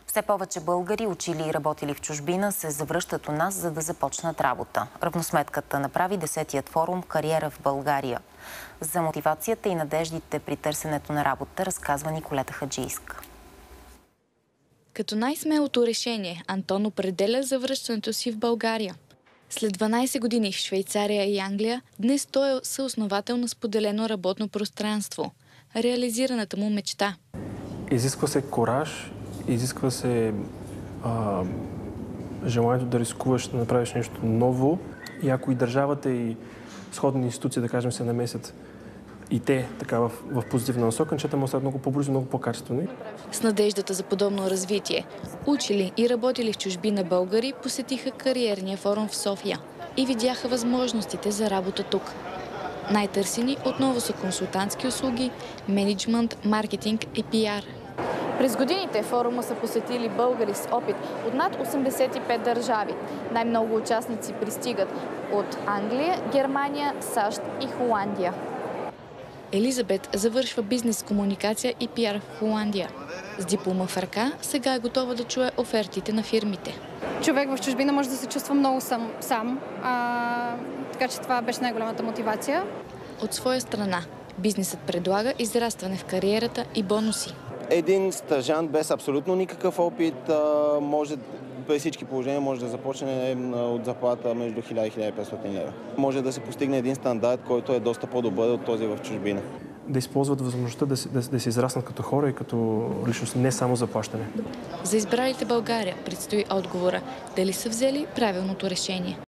Все повече българи, учили и работили в чужбина, се завръщат у нас, за да започнат работа. Равносметката направи 10-тият форум «Кариера в България». За мотивацията и надеждите при търсенето на работа разказва Николета Хаджийска. Като най-смелото решение, Антон определя завръщането си в България. След 12 години в Швейцария и Англия, днес той е съосновател на споделено работно пространство. Реализираната му мечта. Изисква се кураж, изисква се желанието да рискуваш, да направиш нещо ново. И ако и държавата и сходни институции, да кажем, се намесят и те така в позитивна насока, нещата могат да стават много по-бързо, много по-качествени. С надеждата за подобно развитие, учили и работили в чужбина българи посетиха кариерния форум в София и видяха възможностите за работа тук. Най-търсени отново са консултантски услуги, мениджмънт, маркетинг и пиар. През годините форума са посетили българи с опит от над 85 държави. Най-много участници пристигат от Англия, Германия, САЩ и Холандия. Елизабет завършва бизнес комуникация и пиар в Холандия. С диплома в ръка сега е готова да чуе офертите на фирмите. Човек в чужбина може да се чувства много сам, така че това беше най-голямата мотивация. От своя страна, бизнесът предлага израстване в кариерата и бонуси. Един стажант без абсолютно никакъв опит може при всички положения може да започне от заплата между 1000 и 1500 лева. Може да се постигне един стандарт, който е доста по-добър от този в чужбина. Да използват възможността да се израснат като хора и като личност, не само за плащане. За избралите България предстои отговора дали са взели правилното решение.